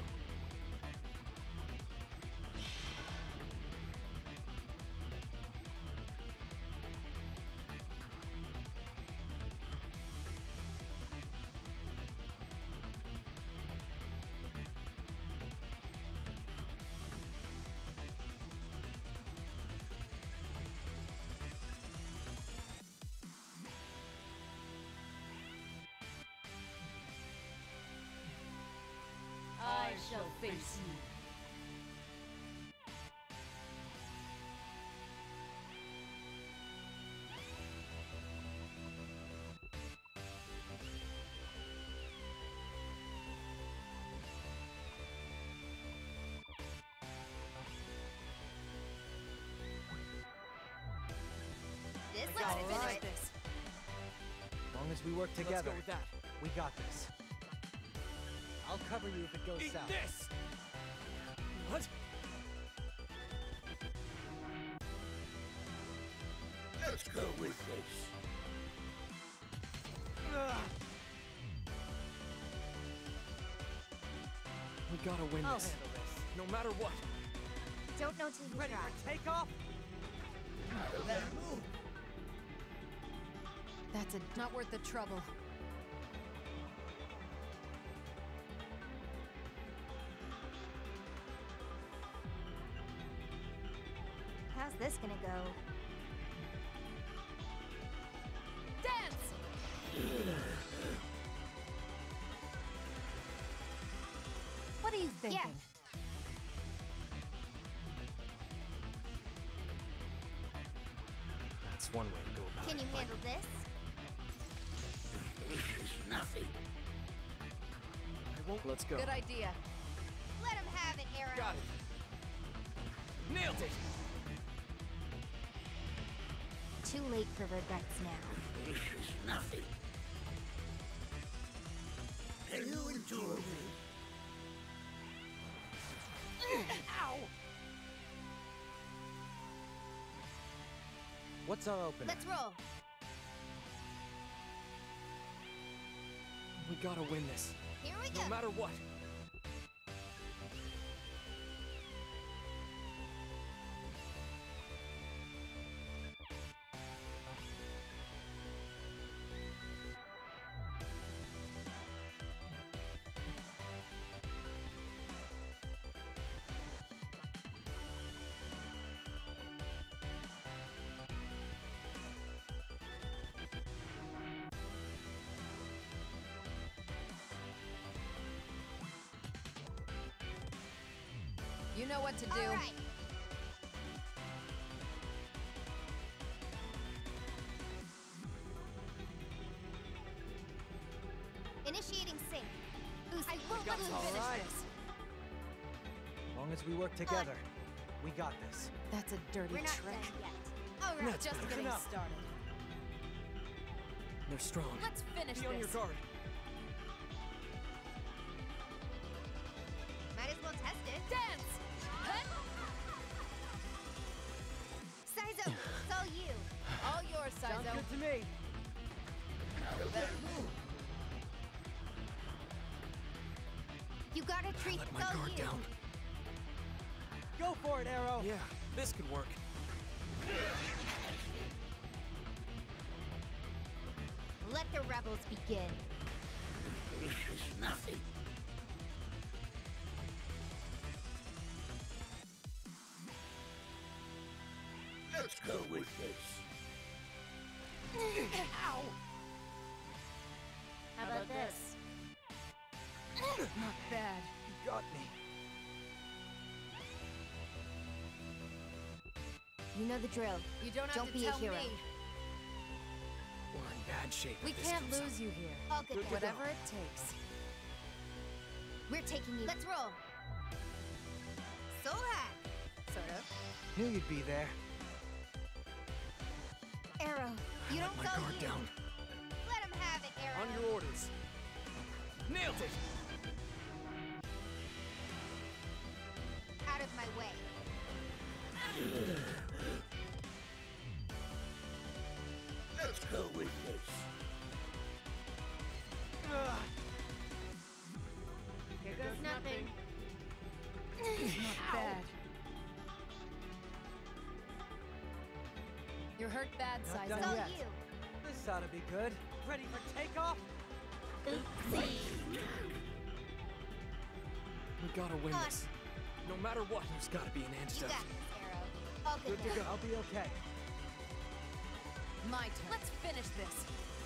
I shall face you. This Got looks it. good. Finish this. As long as we work Let's together, go with that. we got this. I'll cover you if it goes Eat south. this! What? Let's go with this. Ugh. We gotta win I'll this. handle this. No matter what. Don't know till you Ready try. for takeoff? That's a not worth the trouble. How's this gonna go? Dance! What are you thinking? Yeah. That's one way to go about Can it. you handle this? This is nothing. I won't. Let's go. Good idea. Let him have it, Arrow. Got it. Nailed it. Too late for regrets now. This is nothing. Can you endure this? Ow! What's our opener? Let's roll. We gotta win this. Here we go. No matter what. You know what to do. All right. Initiating sync. Boost. I won't let you All finish right. this. As long as we work together, we got this. That's a dirty We're not trick. done yet. All right. Just better. getting Enough. started. They're strong. Let's finish Be on your this. guard. Might as well test it. Dance! Huh? Saizo, it's all you. All yours, Sounds Saizo. good to me. You got a treat. Let It's my all guard you. down. Go for it, Arrow. Yeah, this could work. Let the rebels begin. This is nothing. Let's go with this. Ow! How about this? Not bad. You got me. You know the drill. You don't have Don't to be a tell hero. me. We're in bad shape. We if this can't goes lose you here. All good. then. Whatever it takes. We're taking you. Let's roll. Soul hack. Sort of. Knew you'd be there. Arrow. You Let don't my go guard you. down. Let him have it, Arrow. On your orders. Nailed it. Out of my way. Let's go with this. Ugh. Here goes nothing. Not bad. You're hurt bad, Not Saizo. done It's all yet. you. This ought to be good. Ready for takeoff? Oopsie. We gotta win On. this. No matter what, there's gotta be an You antidote. got this, Arrow. All good. Good to now. go. I'll be okay. My turn. Let's finish this.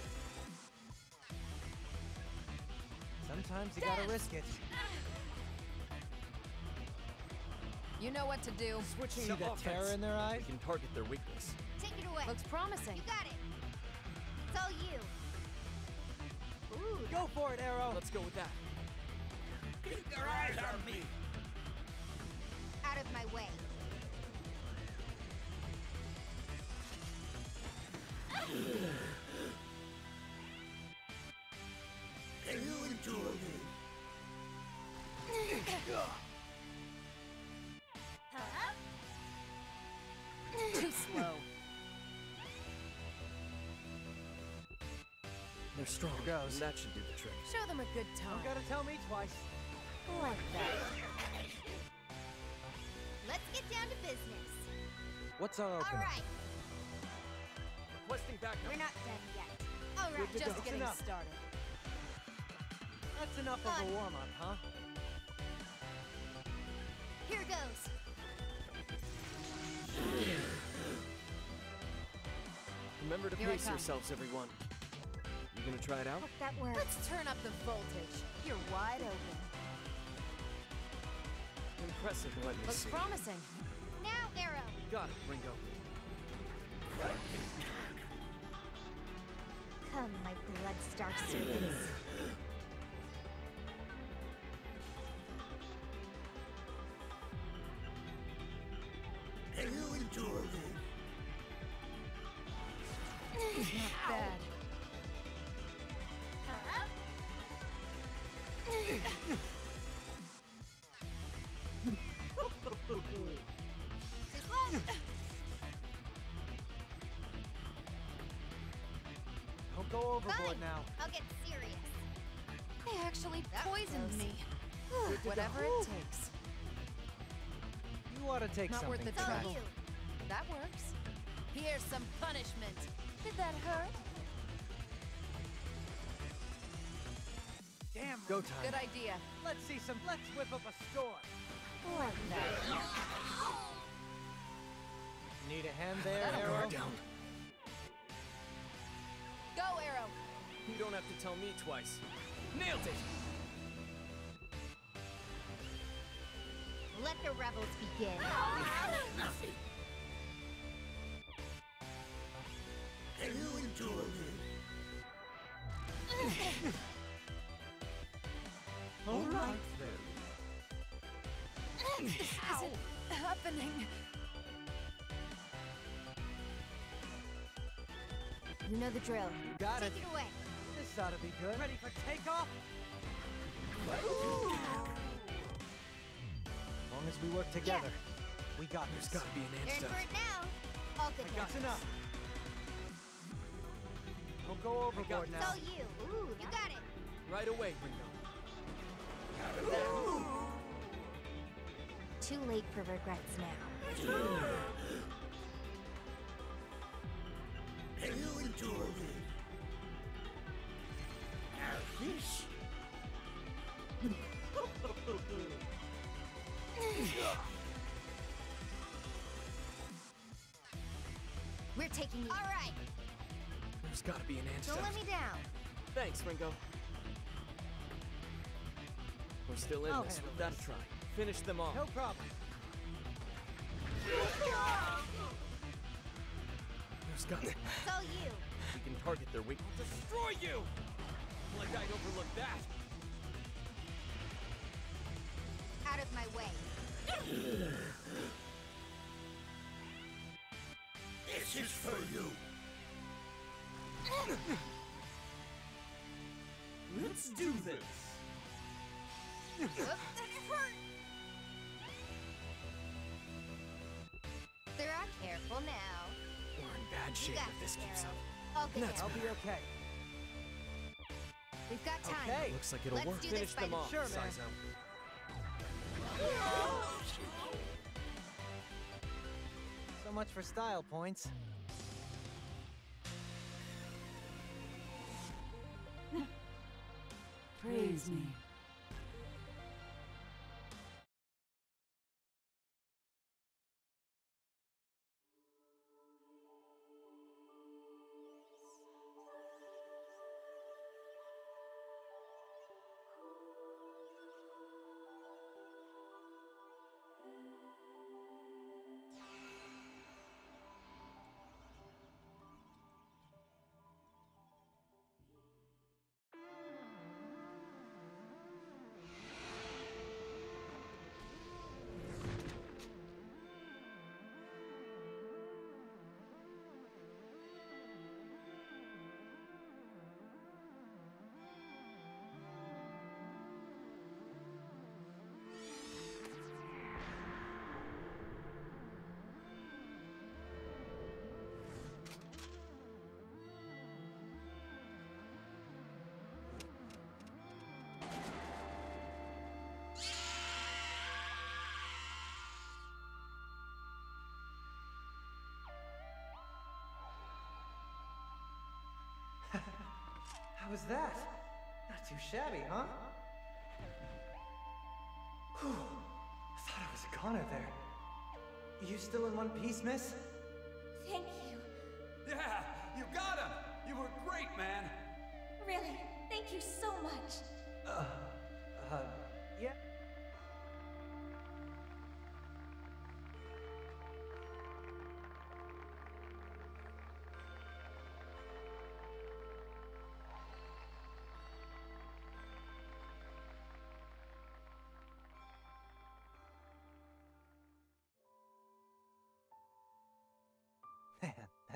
Sometimes you gotta Dance! risk it. You know what to do. Switching See to the offense. terror in their eyes? We can target their weakness. Take it away. Looks promising. You got it. It's all you. Ooh. Go for it, Arrow. Let's go with that. Keep your eyes on me. Out of my way. Can you endure this? Huh? Too slow. They're strong. Here goes. And that should do the trick. Show them a good Don't time. gotta tell me twice. Like that. Let's get down to business. What's our All opener? right. Requesting backup. We're not done yet. All right. Good to Just go. getting Enough. started. That's enough of Fun. a warm-up, huh? Here goes. Remember to Here I pace come. yourselves, everyone. You gonna try it out? Hope that works. Let's turn up the voltage. You're wide open. Impressive, let me Looks see. promising. Now, Arrow. Got it, Ringo. Come, my blood-starved servants. Can you endure this? Not bad. Don't go overboard Fine. now. I'll get serious. They actually That poisoned close. me. Good to Whatever go. it takes. You ought to take Not worth something. the So trouble. you. That works. Here's some punishment. Did that hurt? Damn. Go time. Good idea. Let's see some. Let's whip up a storm. Like that. Need a hand there, That'll Arrow? Guard down. Go, Arrow. You don't have to tell me twice. Nailed it! Let the rebels begin. Nothing. Can you endure this? All right then. This isn't happening. You know the drill. Got it. Take it away. This ought to be good. Ready for takeoff? As long as we work together, we got There's this. gotta be an You're in antidote. for it now. All good That's luck. enough. Don't go overboard So now. you. Ooh, you got it. Right away, Ringo. Too late for regrets now. Can you endure this? Fish? We're taking you. All right. There's gotta be an antidote. Don't let me down. Thanks, Ringo. We're still in I'll this. handle We've got this. to try. Finish them off. No problem. There's got to... So you. We can target their weak... I'll destroy you! Like I'd overlook that. Out of my way. This is for you. Let's do this! Whoops, that hurt. Sarah, careful now. We're in bad You shape got if this this, keeps Arrow. up. All good That's now. I'll be okay. We've got time. Okay. Looks like it'll Let's work. do Finish this, them buddy. off. Sure, man. Size out. So much for style points. Praise me. How was that? Not too shabby, huh? Whew. I thought I was a goner there. You still in one piece, miss? Thank you. Yeah, you got him! You were great, man! Really, thank you so much. Uh, uh, yeah.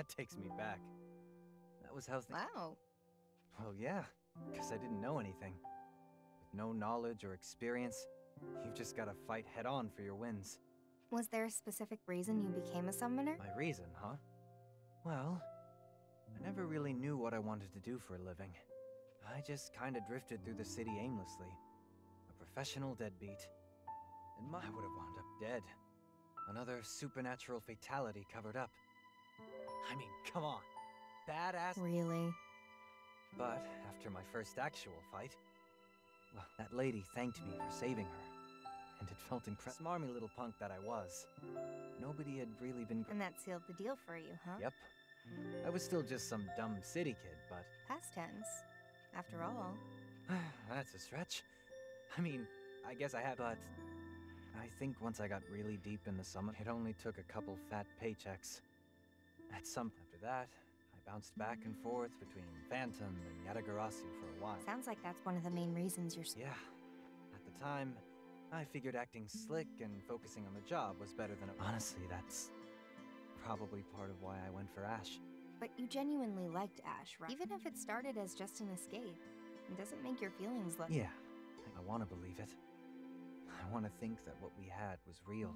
That takes me back. That was how things... Wow. Well, yeah, because I didn't know anything. With no knowledge or experience, you've just gotta fight head-on for your wins. Was there a specific reason you became a summoner? My reason, huh? Well, I never really knew what I wanted to do for a living. I just kinda drifted through the city aimlessly. A professional deadbeat. And my, I would have wound up dead. Another supernatural fatality covered up. I mean, come on. Badass. Really? But after my first actual fight, well, that lady thanked me for saving her. And it felt incredible. Smarmy little punk that I was. Nobody had really been... And that sealed the deal for you, huh? Yep. I was still just some dumb city kid, but... Past tense. After all. That's a stretch. I mean, I guess I had, but... I think once I got really deep in the summit, it only took a couple fat paychecks. At some... After that, I bounced back and forth between Phantom and Yatagarasu for a while. Sounds like that's one of the main reasons you're... Yeah. At the time, I figured acting slick and focusing on the job was better than... Honestly, that's probably part of why I went for Ash. But you genuinely liked Ash, right? Even if it started as just an escape, it doesn't make your feelings look... Yeah, I want to believe it. I want to think that what we had was real.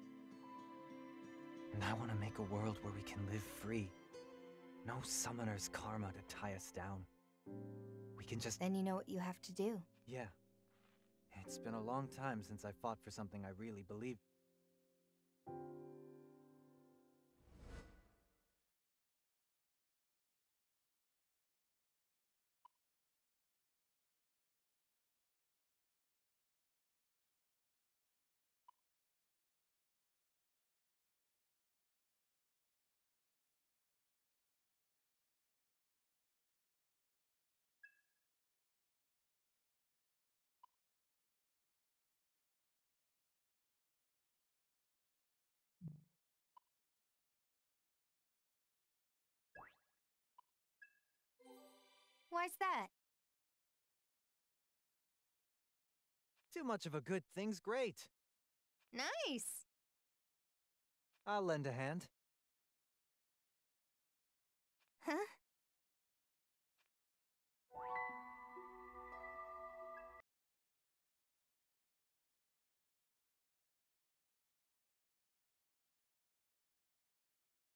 And I want to make a world where we can live free. No summoner's karma to tie us down. We can just... Then you know what you have to do. Yeah. It's been a long time since I fought for something I really believed. Why's that? Too much of a good thing's great. Nice! I'll lend a hand. Huh?